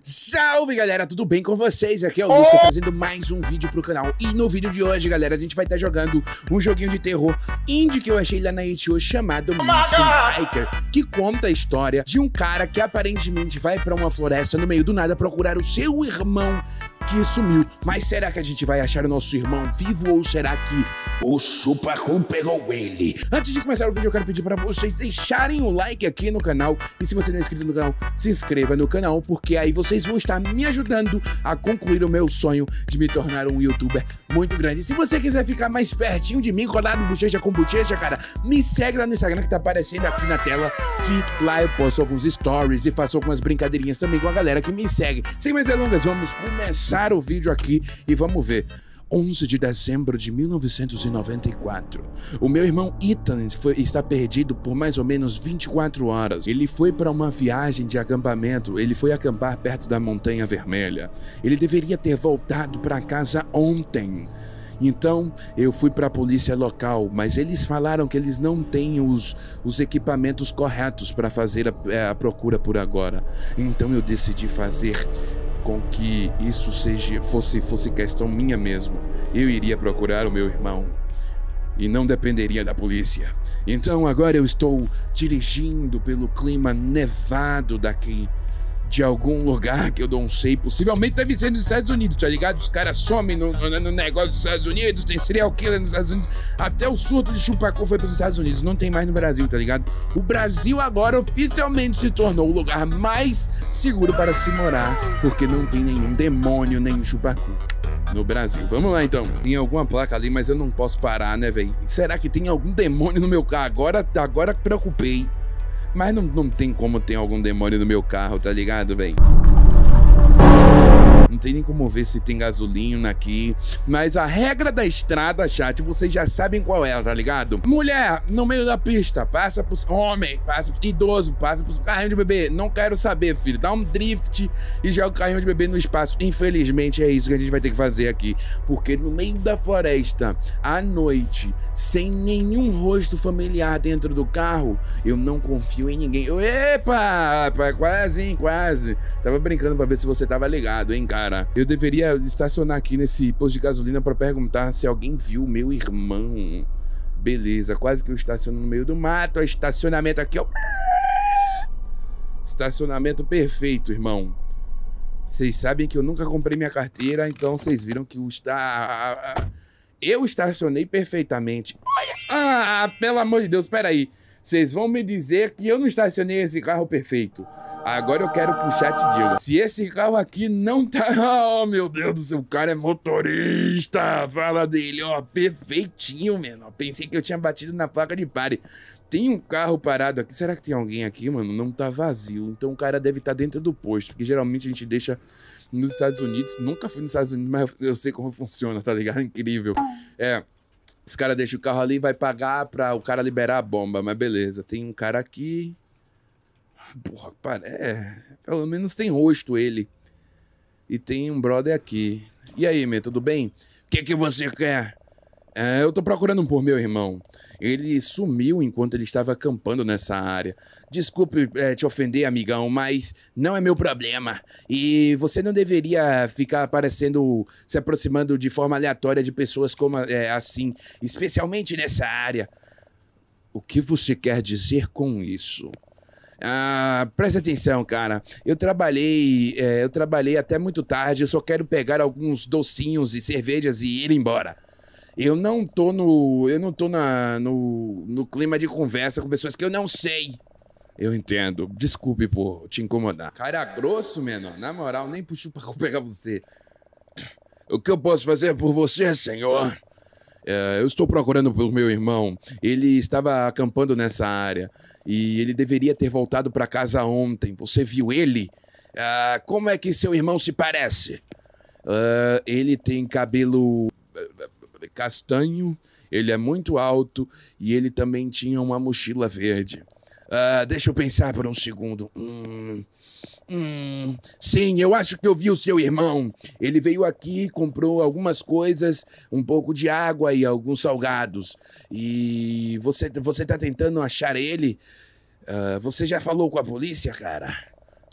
Salve galera, tudo bem com vocês? Aqui é o Lusca trazendo mais um vídeo pro canal. E no vídeo de hoje, galera, a gente vai estar jogando um joguinho de terror indie que eu achei lá na itch.io chamado Missing Hiker, que conta a história de um cara que aparentemente vai pra uma floresta no meio do nada procurar o seu irmão que sumiu. Mas será que a gente vai achar o nosso irmão vivo ou será que o Chupacu pegou ele? Antes de começar o vídeo, eu quero pedir pra vocês deixarem o like aqui no canal. E se você não é inscrito no canal, se inscreva no canal, porque aí vocês vão estar me ajudando a concluir o meu sonho de me tornar um youtuber muito grande. E se você quiser ficar mais pertinho de mim, colado bochecha com bochecha, cara, me segue lá no Instagram que tá aparecendo aqui na tela, que lá eu posto alguns stories e faço algumas brincadeirinhas também com a galera que me segue. Sem mais delongas, vamos começar o vídeo aqui e vamos ver. 11 de dezembro de 1994. O meu irmão Ethan está perdido por mais ou menos 24 horas. Ele foi para uma viagem de acampamento. Ele foi acampar perto da Montanha Vermelha. Ele deveria ter voltado para casa ontem. Então, eu fui para a polícia local, mas eles falaram que eles não têm os equipamentos corretos para fazer a procura por agora. Então eu decidi fazer com que isso fosse questão minha mesmo. Eu iria procurar o meu irmão e não dependeria da polícia. Então agora eu estou dirigindo pelo clima nevado daqui, de algum lugar que eu não sei, possivelmente deve ser nos Estados Unidos, tá ligado? Os caras somem no negócio dos Estados Unidos, tem serial killer nos Estados Unidos, até o surto de Chupacu foi pros Estados Unidos, não tem mais no Brasil, tá ligado? O Brasil agora oficialmente se tornou o lugar mais seguro para se morar, porque não tem nenhum demônio, nem Chupacu no Brasil. Vamos lá então. Tem alguma placa ali, mas eu não posso parar, né, velho? Será que tem algum demônio no meu carro? Agora preocupei. Mas não tem como ter algum demônio no meu carro, tá ligado, velho? Não tem nem como ver se tem gasolina aqui. Mas a regra da estrada, chat, vocês já sabem qual é, tá ligado? Mulher, no meio da pista, passa pros homem, passa pros idoso, passa pros carrinho de bebê. Não quero saber, filho. Dá um drift e joga o carrinho de bebê no espaço. Infelizmente é isso que a gente vai ter que fazer aqui. Porque no meio da floresta, à noite, sem nenhum rosto familiar dentro do carro, eu não confio em ninguém. Epa, quase, hein, quase. Tava brincando pra ver se você tava ligado, hein, cara. Eu deveria estacionar aqui nesse posto de gasolina pra perguntar se alguém viu o meu irmão. Beleza, quase que eu estaciono no meio do mato. Estacionamento aqui, ó. Estacionamento perfeito, irmão. Vocês sabem que eu nunca comprei minha carteira, então vocês viram que eu estacionei perfeitamente. Ah, pelo amor de Deus, peraí. Vocês vão me dizer que eu não estacionei esse carro perfeito. Agora eu quero que o chat diga. Se esse carro aqui não tá... Oh, meu Deus do céu, o cara é motorista. Fala dele, ó, perfeitinho, mano. Pensei que eu tinha batido na placa de pare. Tem um carro parado aqui. Será que tem alguém aqui, mano? Não tá vazio. Então o cara deve estar dentro do posto. Porque geralmente a gente deixa nos Estados Unidos. Nunca fui nos Estados Unidos, mas eu sei como funciona, tá ligado? Incrível. Esse cara deixa o carro ali e vai pagar pra o cara liberar a bomba. Mas beleza, tem um cara aqui... Porra, pelo menos tem rosto ele. E tem um brother aqui. E aí, meu, tudo bem? O que você quer? Eu tô procurando por meu irmão. Ele sumiu enquanto ele estava acampando nessa área. Desculpe te ofender, amigão, mas não é meu problema. E você não deveria ficar aparecendo, se aproximando de forma aleatória de pessoas como assim, especialmente nessa área. O que você quer dizer com isso? Presta atenção, cara. Eu trabalhei até muito tarde. Eu só quero pegar alguns docinhos e cervejas e ir embora. Eu não tô no clima de conversa com pessoas que eu não sei. Eu entendo. Desculpe por te incomodar. Cara grosso, menor. Na moral, nem puxo pra pegar você. O que eu posso fazer por você, senhor? Eu estou procurando pelo meu irmão. Ele estava acampando nessa área e ele deveria ter voltado para casa ontem. Você viu ele? Como é que seu irmão se parece? Ele tem cabelo castanho, ele é muito alto e ele também tinha uma mochila verde. Deixa eu pensar por um segundo. Sim, eu acho que eu vi o seu irmão. Ele veio aqui, comprou algumas coisas, um pouco de água e alguns salgados. E você tá tentando achar ele? Você já falou com a polícia, cara?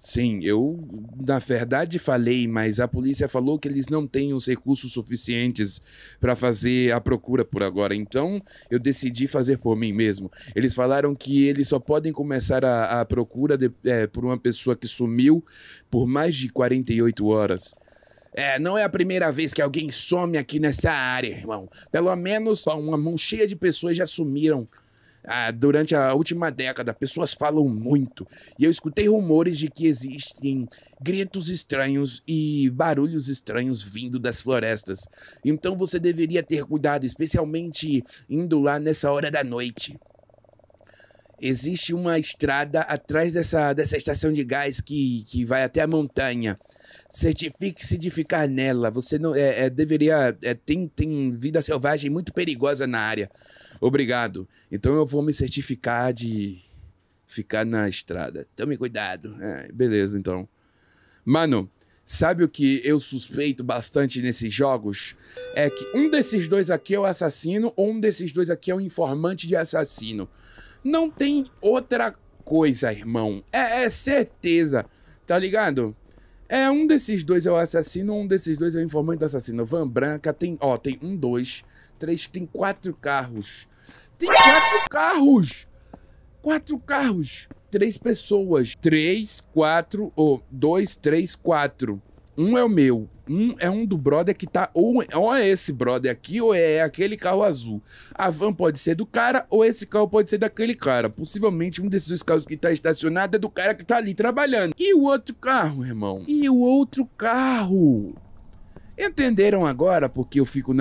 Sim, eu na verdade falei, mas a polícia falou que eles não têm os recursos suficientes para fazer a procura por agora. Então eu decidi fazer por mim mesmo. Eles falaram que eles só podem começar a procura por uma pessoa que sumiu por mais de 48 horas. Não é a primeira vez que alguém some aqui nessa área, irmão. Pelo menos uma mão cheia de pessoas já sumiram. Durante a última década, pessoas falam muito. E eu escutei rumores de que existem gritos estranhos e barulhos estranhos vindo das florestas. Então você deveria ter cuidado, especialmente indo lá nessa hora da noite. Existe uma estrada atrás dessa estação de gás que vai até a montanha. Certifique-se de ficar nela. Você não deveria. Tem vida selvagem muito perigosa na área. Obrigado. Então eu vou me certificar de ficar na estrada. Tome cuidado. Beleza, então. Mano, sabe o que eu suspeito bastante nesses jogos? É que um desses dois aqui é o assassino ou um desses dois aqui é o informante de assassino. Não tem outra coisa, irmão. É certeza. Tá ligado? Um desses dois é o assassino, um desses dois é o informante do assassino. Van Branca tem, tem 1, 2, 3, tem 4 carros. Tem 4 carros! 4 carros. 3 pessoas. 3, 4, 2, 3, 4. Um é o meu. É um do brother que tá... Ou é esse brother aqui, ou é aquele carro azul. A van pode ser do cara, ou esse carro pode ser daquele cara. Possivelmente um desses dois carros que tá estacionado é do cara que tá ali trabalhando. E o outro carro, irmão? E o outro carro? Entenderam agora porque eu fico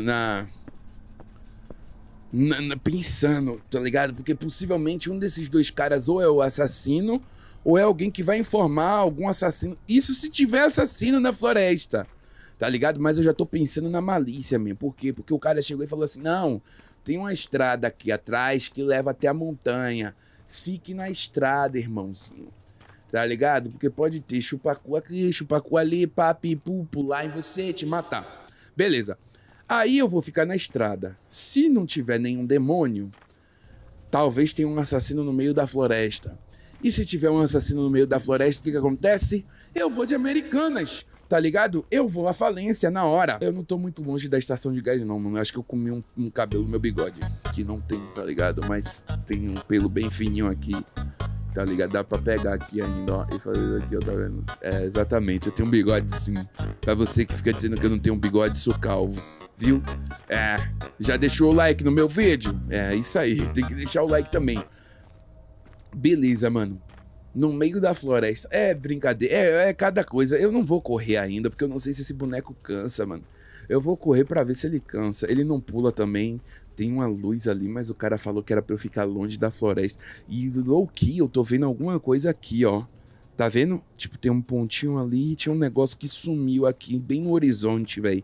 pensando, tá ligado? Porque possivelmente um desses dois caras ou é o assassino ou é alguém que vai informar algum assassino. Isso se tiver assassino na floresta, tá ligado? Mas eu já tô pensando na malícia mesmo. Por quê? Porque o cara chegou e falou assim, não, tem uma estrada aqui atrás que leva até a montanha. Fique na estrada, irmãozinho. Tá ligado? Porque pode ter chupacu aqui, chupacu ali, papi-pu, pular em você, te matar. Beleza. Aí eu vou ficar na estrada. Se não tiver nenhum demônio, talvez tenha um assassino no meio da floresta. E se tiver um assassino no meio da floresta, o que acontece? Eu vou de Americanas, tá ligado? Eu vou à falência na hora. Eu não tô muito longe da estação de gás não, mano. Eu acho que eu comi um cabelo no meu bigode, que não tem, tá ligado? Mas tem um pelo bem fininho aqui, tá ligado? Dá pra pegar aqui ainda, ó, e fazer aqui, ó, tá vendo? Exatamente, eu tenho um bigode sim. Pra você que fica dizendo que eu não tenho um bigode, sou calvo. Viu? Já deixou o like no meu vídeo? Isso aí, tem que deixar o like também. Beleza, mano. No meio da floresta. Brincadeira. É cada coisa. Eu não vou correr ainda, porque eu não sei se esse boneco cansa, mano. Eu vou correr pra ver se ele cansa. Ele não pula também. Tem uma luz ali, mas o cara falou que era pra eu ficar longe da floresta. E low-key, eu tô vendo alguma coisa aqui, ó. Tá vendo? Tipo, tem um pontinho ali e tinha um negócio que sumiu aqui, bem no horizonte, velho.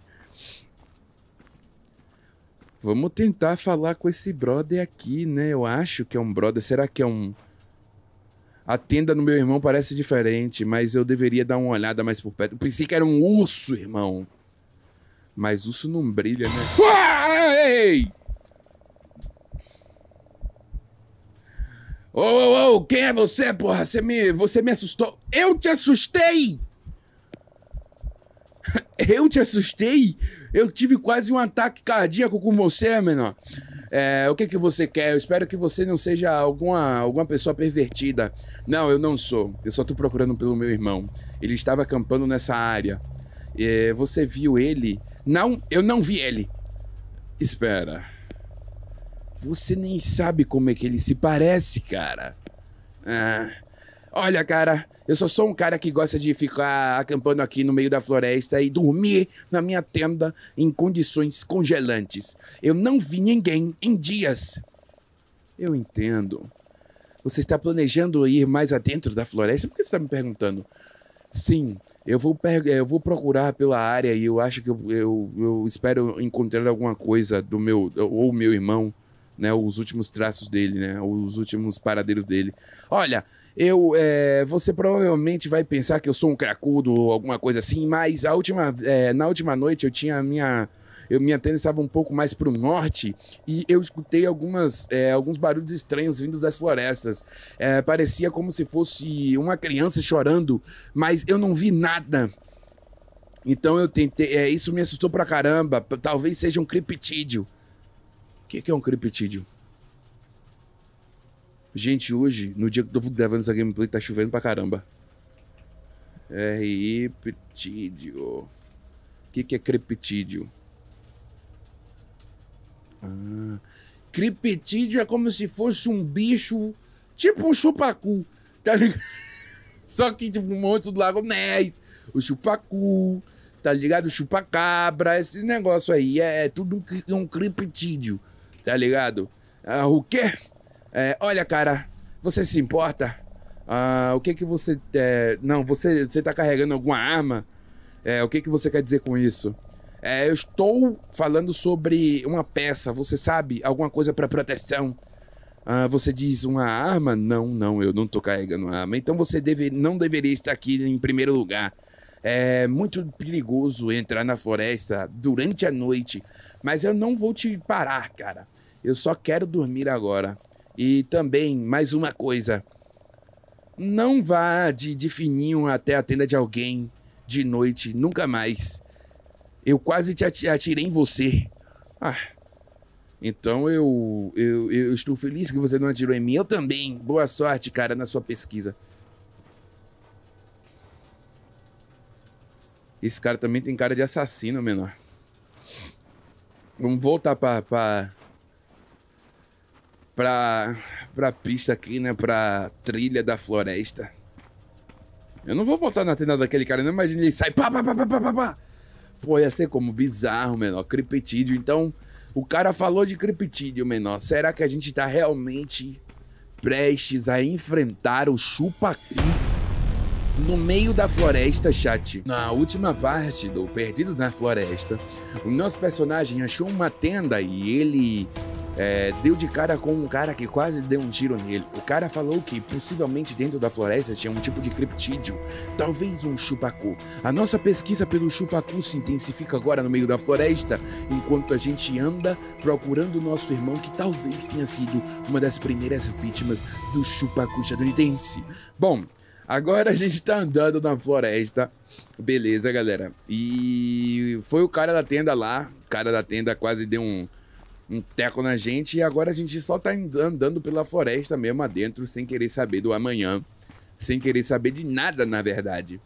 Vamos tentar falar com esse brother aqui, né? Eu acho que é um brother. Será que é um... A tenda do meu irmão parece diferente, mas eu deveria dar uma olhada mais por perto. Eu pensei que era um urso, irmão. Mas urso não brilha, né? Ei! Ô, quem é você, porra? Você me assustou. Eu te assustei! Eu te assustei? Eu tive quase um ataque cardíaco com você, menor. O que você quer? Eu espero que você não seja alguma pessoa pervertida. Não, eu não sou. Eu só tô procurando pelo meu irmão. Ele estava acampando nessa área. Você viu ele? Não, eu não vi ele. Espera. Você nem sabe como é que ele se parece, cara. Olha, cara, eu só sou um cara que gosta de ficar acampando aqui no meio da floresta e dormir na minha tenda em condições congelantes. Eu não vi ninguém em dias. Eu entendo. Você está planejando ir mais adentro da floresta? Por que você está me perguntando? Sim, eu vou procurar pela área e eu acho que eu espero encontrar alguma coisa do meu irmão, né? Os últimos traços dele, né? Os últimos paradeiros dele. Olha... você provavelmente vai pensar que eu sou um cracudo ou alguma coisa assim, mas na última noite eu tinha Minha tenda estava um pouco mais pro norte e eu escutei alguns barulhos estranhos vindos das florestas. Parecia como se fosse uma criança chorando, mas eu não vi nada. Então eu tentei... isso me assustou pra caramba. Talvez seja um criptídeo. O que é um criptídeo? Gente, hoje, no dia que eu tô gravando essa gameplay, tá chovendo pra caramba. Criptídeo. O que é criptídeo? Criptídeo é como se fosse um bicho, tipo um chupacu, tá ligado? Só que tipo um monstro do Lago Ness, o chupacu, tá ligado? O chupacabra, esses negócios aí, é tudo um criptídeo, tá ligado? O quê? Olha, cara, você se importa? O que você... não, você tá carregando alguma arma? O que você quer dizer com isso? Eu estou falando sobre uma peça, você sabe? Alguma coisa para proteção. Você diz uma arma? Não, eu não tô carregando arma. Então você não deveria estar aqui em primeiro lugar. É muito perigoso entrar na floresta durante a noite. Mas eu não vou te parar, cara. Eu só quero dormir agora. E também, mais uma coisa. Não vá de fininho até a tenda de alguém de noite, nunca mais. Eu quase te atirei em você. Então eu estou feliz que você não atirou em mim. Eu também. Boa sorte, cara, na sua pesquisa. Esse cara também tem cara de assassino, menor. Vamos voltar pra pista aqui, né? Pra trilha da floresta. Eu não vou voltar na tenda daquele cara, não. Imagina ele sai. Pá. Pô, ia ser como bizarro, menor. Criptídeo. Então, o cara falou de criptídeo, menor. Será que a gente tá realmente prestes a enfrentar o chupacu no meio da floresta, chat? Na última parte do Perdido na Floresta, o nosso personagem achou uma tenda e ele deu de cara com um cara que quase deu um tiro nele. O cara falou que possivelmente dentro da floresta tinha um tipo de criptídeo, talvez um chupacu. A nossa pesquisa pelo chupacu se intensifica agora no meio da floresta, enquanto a gente anda procurando o nosso irmão que talvez tenha sido uma das primeiras vítimas do chupacu estadunidense. Bom, agora a gente tá andando na floresta, beleza, galera? E foi o cara da tenda lá, o cara da tenda quase deu um teco na gente e agora a gente só tá andando pela floresta mesmo adentro, sem querer saber do amanhã, sem querer saber de nada, na verdade.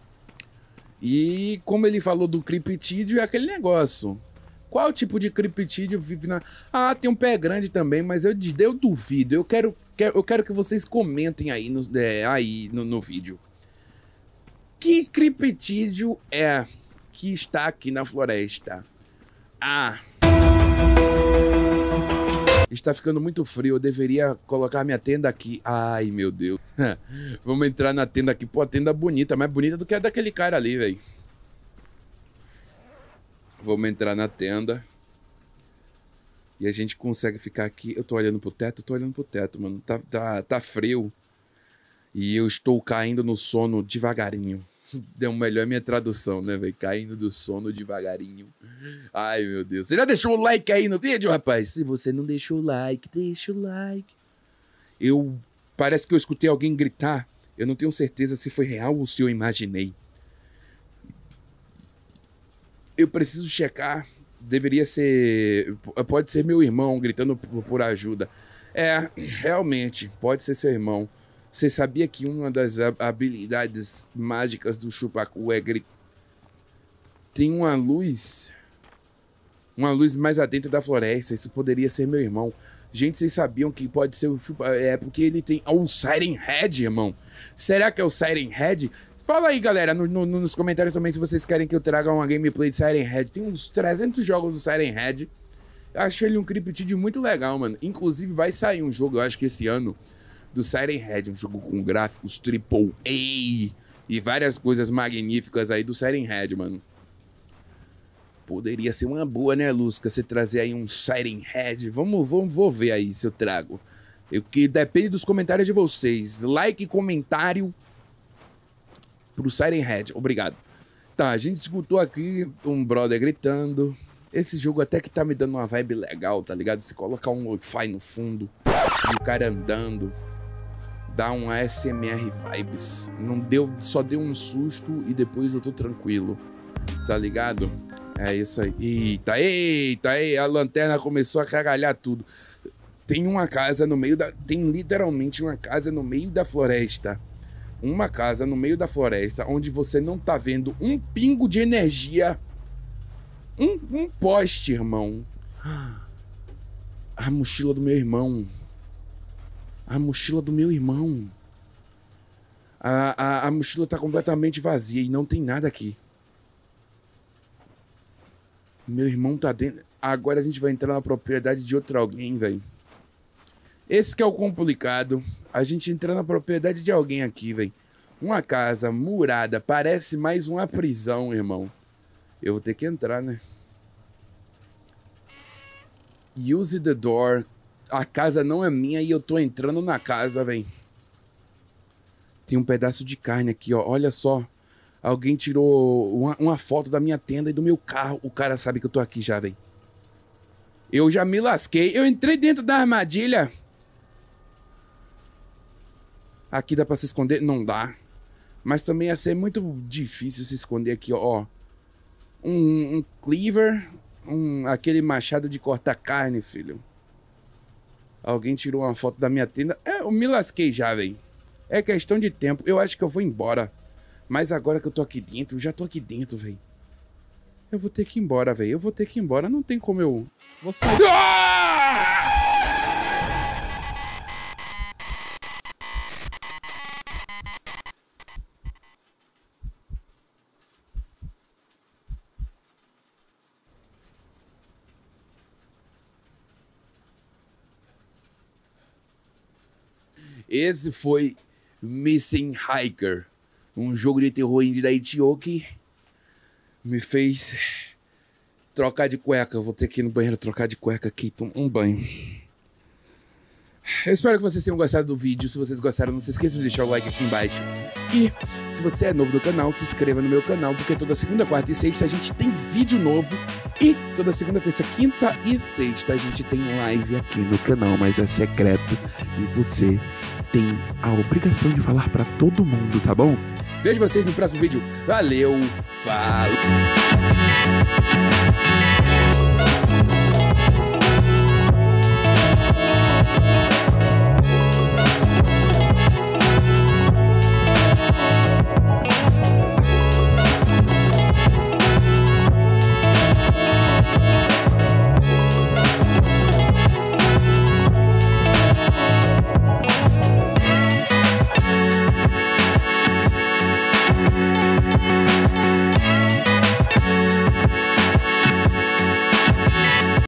E como ele falou do criptídeo, é aquele negócio. Qual tipo de criptídeo vive na... tem um pé grande também, mas eu duvido. Eu quero que vocês comentem aí no vídeo. Que criptídeo é que está aqui na floresta? Está ficando muito frio, eu deveria colocar minha tenda aqui. Ai, meu Deus. Vamos entrar na tenda aqui. Pô, a tenda bonita, mais bonita do que a daquele cara ali, velho. Vamos entrar na tenda. E a gente consegue ficar aqui. Eu tô olhando pro teto, mano. Tá frio. E eu estou caindo no sono devagarinho. Deu melhor minha tradução, né, velho? Caindo do sono devagarinho. Ai, meu Deus. Você já deixou o like aí no vídeo, rapaz? Se você não deixou o like, deixa o like. Parece que eu escutei alguém gritar. Eu não tenho certeza se foi real ou se eu imaginei. Eu preciso checar. Deveria ser... Pode ser meu irmão gritando por ajuda. Realmente, pode ser seu irmão. Você sabia que uma das habilidades mágicas do chupacu é gritar? Tem uma luz mais adentro da floresta. Isso poderia ser meu irmão. Gente, vocês sabiam que pode ser o chupacu? Porque ele tem o Siren Head, irmão. Será que é o Siren Head? Fala aí, galera, nos comentários também se vocês querem que eu traga uma gameplay de Siren Head. Tem uns 300 jogos do Siren Head. Eu achei ele um criptídeo muito legal, mano. Inclusive vai sair um jogo, eu acho que esse ano, do Siren Head, um jogo com gráficos AAA e várias coisas magníficas aí do Siren Head, mano. Poderia ser uma boa, né, Lusca, você trazer aí um Siren Head. Vou ver aí se eu trago. Que depende dos comentários de vocês. Like e comentário pro Siren Head. Obrigado. Tá, a gente escutou aqui um brother gritando. Esse jogo até que tá me dando uma vibe legal, tá ligado? Você colocar um lo-fi no fundo e o cara andando, dá um ASMR vibes. Não deu, só deu um susto e depois eu tô tranquilo, tá ligado? É isso aí. Eita, a lanterna começou a cagalhar tudo. Tem uma casa no meio da... Tem literalmente uma casa no meio da floresta. Uma casa no meio da floresta onde você não tá vendo um pingo de energia. Um poste, irmão. A mochila do meu irmão. A mochila do meu irmão. A mochila tá completamente vazia e não tem nada aqui. Meu irmão tá dentro. Agora a gente vai entrar na propriedade de outro alguém, velho. Esse que é o complicado. A gente entra na propriedade de alguém aqui, velho. Uma casa murada. Parece mais uma prisão, irmão. Eu vou ter que entrar, né? Use the door. A casa não é minha e eu tô entrando na casa, velho. Tem um pedaço de carne aqui, ó. Olha só. Alguém tirou uma foto da minha tenda e do meu carro. O cara sabe que eu tô aqui já, velho. Eu já me lasquei. Eu entrei dentro da armadilha. Aqui dá pra se esconder? Não dá. Mas também ia ser muito difícil se esconder aqui, ó. Um cleaver. Aquele machado de cortar carne, filho. Alguém tirou uma foto da minha tenda. Eu me lasquei já, velho. É questão de tempo. Eu acho que eu vou embora. Mas agora que eu tô aqui dentro, eu já tô aqui dentro, velho. Eu vou ter que ir embora, velho. Eu vou ter que ir embora. Não tem como eu... Vou sair... Esse foi Missing Hiker, um jogo de terror indie da itch.io que me fez trocar de cueca. Vou ter que ir no banheiro trocar de cueca aqui, tomar um banho. Eu espero que vocês tenham gostado do vídeo. Se vocês gostaram, não se esqueçam de deixar o like aqui embaixo. E se você é novo no canal, se inscreva no meu canal, porque toda segunda, quarta e sexta a gente tem vídeo novo. E toda segunda, terça, quinta e sexta a gente tem live aqui no canal, mas é secreto. E você tem a obrigação de falar pra todo mundo, tá bom? Vejo vocês no próximo vídeo. Valeu, falou!